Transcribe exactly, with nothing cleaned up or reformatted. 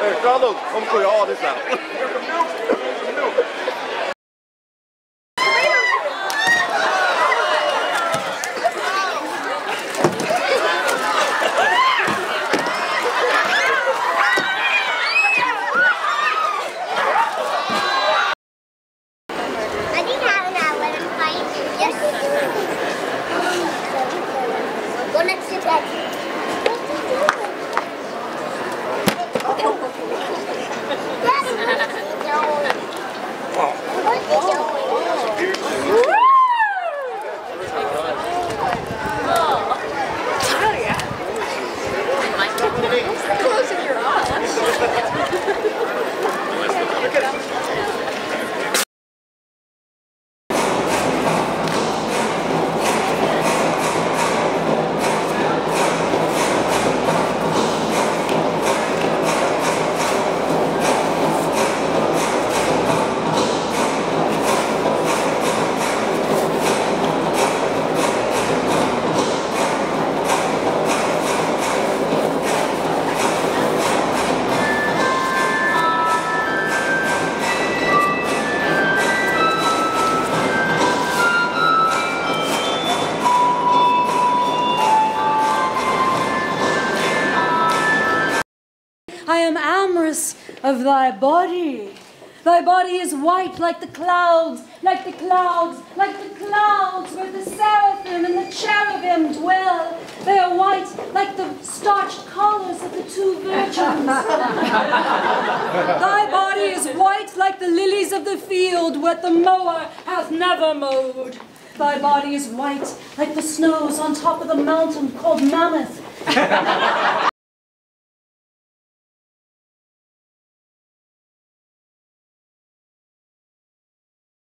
Donald, come for all this now. I am amorous of thy body. Thy body is white like the clouds, like the clouds, like the clouds where the seraphim and the cherubim dwell. They are white like the starched collars of the two virgins. Thy body is white like the lilies of the field where the mower hath never mowed. Thy body is white like the snows on top of the mountain called Mammoth.